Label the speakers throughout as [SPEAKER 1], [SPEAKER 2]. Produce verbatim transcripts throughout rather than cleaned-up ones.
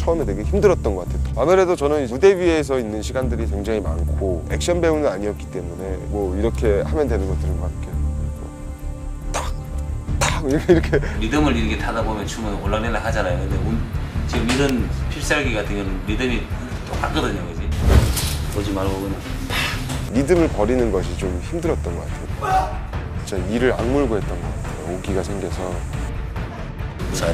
[SPEAKER 1] 처음에 되게 힘들었던 것 같아요. 아무래도 저는 무대 위에서 있는 시간들이 굉장히 많고 액션 배우는 아니었기 때문에 뭐 이렇게 하면 되는 것들은 막 이렇게 탁! 탁! 이렇게
[SPEAKER 2] 리듬을 이렇게 타다 보면 춤은 올라내려 하잖아요. 근데 운, 지금 이런 필살기 같은 경우는 리듬이 똑같거든요, 그지? 보지 말고 그냥
[SPEAKER 1] 리듬을 버리는 것이 좀 힘들었던 것 같아요. 진짜 이를 악물고 했던 것 같아요. 오기가 생겨서.
[SPEAKER 2] 잘해.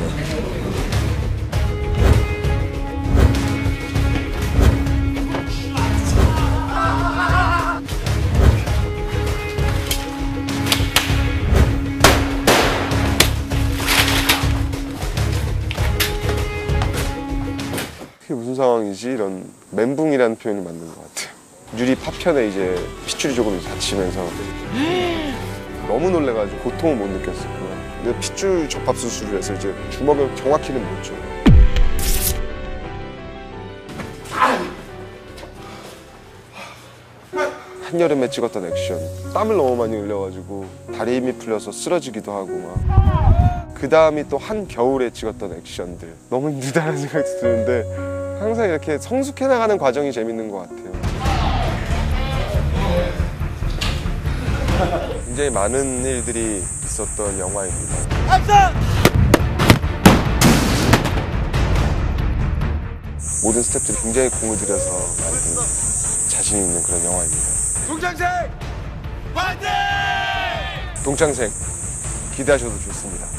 [SPEAKER 1] 그게 무슨 상황이지? 이런 멘붕이라는 표현을 만든 것 같아요. 유리 파편에 이제 핏줄이 조금 다치면서 너무 놀래가지고 고통을 못 느꼈었고요. 근데 핏줄 접합 수술을 해서 이제 주먹을 정확히는 못 줘. 한여름에 찍었던 액션, 땀을 너무 많이 흘려가지고 다리 힘이 풀려서 쓰러지기도 하고 막. 그 다음이 또 한겨울에 찍었던 액션들, 너무 힘들다는 생각이 드는데 항상 이렇게 성숙해 나가는 과정이 재밌는 것 같아요. 굉장히 많은 일들이 있었던 영화입니다. 모든 스태프들이 굉장히 공을 들여서 만든 자신 있는 그런 영화입니다.
[SPEAKER 3] 동창생 화이팅!
[SPEAKER 1] 동창생 기대하셔도 좋습니다.